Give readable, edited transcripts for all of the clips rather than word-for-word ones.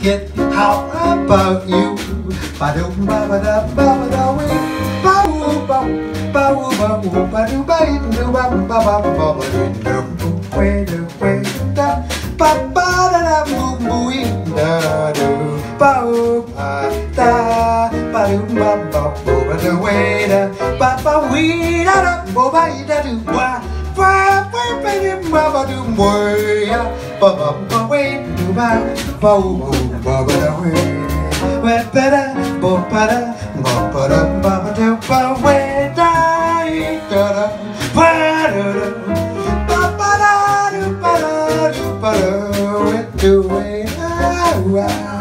it. How about you? Ba-dum ba ba da ba ba da wee. Ba woo ba ba woo ba woo ba do ba do ba ba ba ba ba do way do way da ba ba da da boo boo da do ba woo ba da ba do ba ba boo ba do way da ba ba wee da da bo ba da do ba ba ba ba do ba ba do way ba ba ba way do ba ba woo ba ba da way. Ba-ba-da, ba-ba-da, ba-ba-da, ba-ba-da, ba-ba-da, da-da, ba-da-da, ba-ba-da, ba-da, ba-da, do-way-da-wa.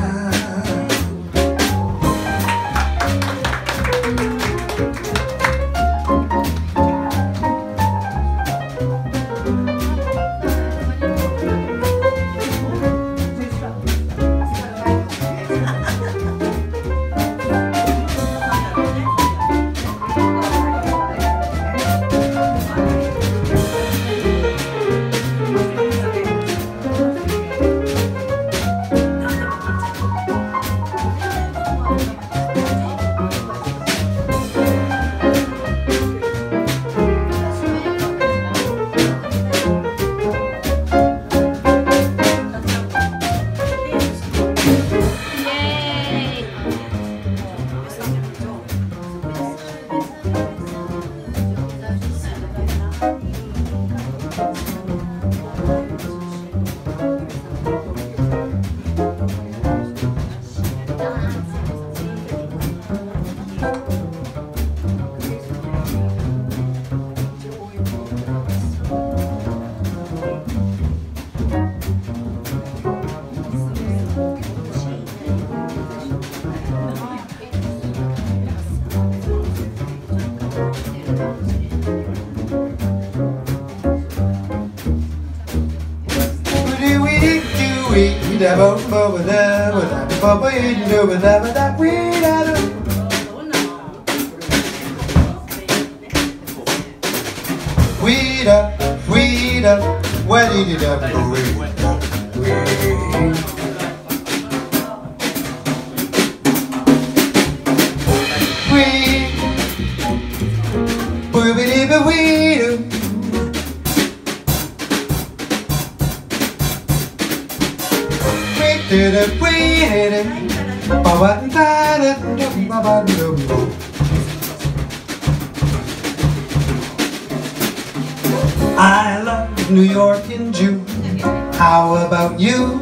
I love New York in June. How about you?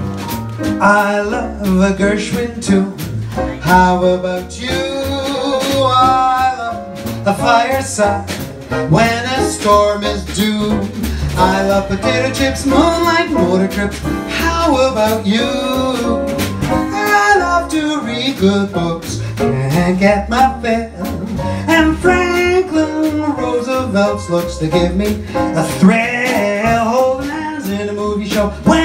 I love a Gershwin too. How about you? I love the fireside when a storm is due. I love potato chips, moonlight, motor trips. How about you? I love to read good books and get my fill. And Franklin Roosevelt's looks to give me a thrill. Holding hands in a movie show.